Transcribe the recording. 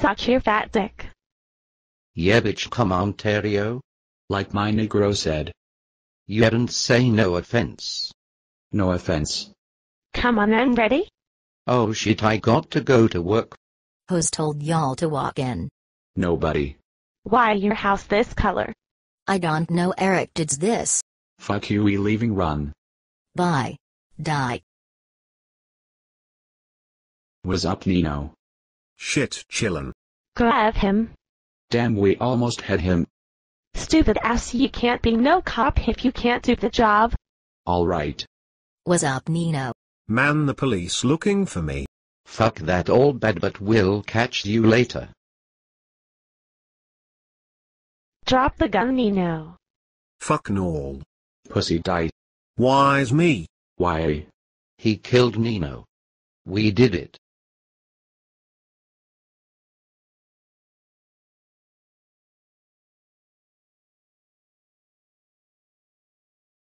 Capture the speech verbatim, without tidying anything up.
suck your fat dick. Yeah bitch, come Ontario. Like my Negro said. You didn't say no offense. No offense. Come on, I'm ready. Oh shit, I got to go to work. Who's told y'all to walk in? Nobody. Why your house this color? I don't know. Eric did this. Fuck you, we leaving, run. Bye. Die. What's up, Nino? Shit, chillin'. Grab him. Damn, we almost had him. Stupid ass, you can't be no cop if you can't do the job. Alright. What's up, Nino? Man, the police looking for me. Fuck that, all bad, but we'll catch you later. Drop the gun, Nino. Fucking all. Pussy die. Why's me? Why? He killed Nino. We did it.